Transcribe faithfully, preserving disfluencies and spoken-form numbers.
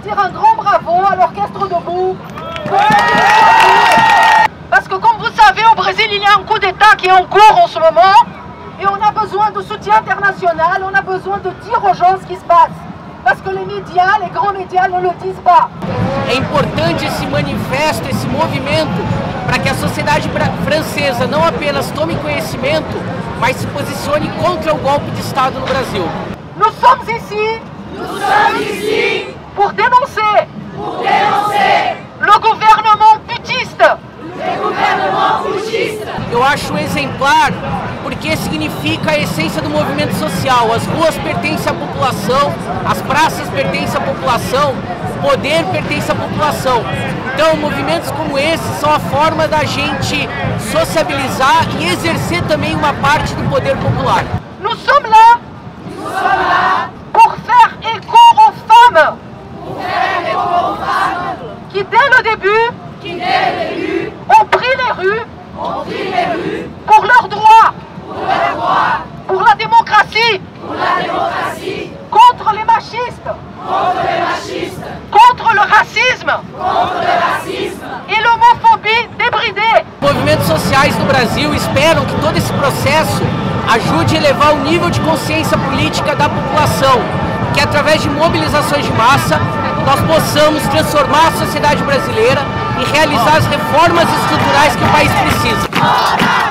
dire un grand bravo à l'Orchestre Debout. Parce que comme vous savez, au Brésil, il y a un coup d'État qui est en cours en ce moment. Et on a besoin de soutien international, on a besoin de dire aux gens ce qui se passe. Parce que les médias, les grands médias ne le disent pas. É importante esse manifesto, esse movimento, para que a sociedade francesa não apenas tome conhecimento, mas se posicione contra o golpe de Estado no Brasil. Nous sommes ici, Nous sommes ici pour dénoncer, pour dénoncer le gouvernement putiste. le gouvernement putschiste. Eu acho exemplar porque significa a essência do movimento social. As ruas pertencem à população, as praças pertencem à população, o poder pertence à população. Então, movimentos como esse são a forma da gente sociabilizar e exercer também uma parte do poder popular. Nous sommes là, Nous sommes là pour faire écho aux femmes pour faire écho aux femmes qui, dès le début, qui, dès le début, ont pris les rues ont pris les rues pour leurs droits, pour leurs droits, pour la démocratie, pour la démocratie, contre les machistes, contre les machistes, contre le racisme contre le racisme et l'homophobie débridée. Movimentos sociais do Brasil esperam que todo esse processo ajude a elevar o nível de consciência política da população, que através de mobilizações de massa nós possamos transformar a sociedade brasileira e realizar as reformas estruturais que o país precisa.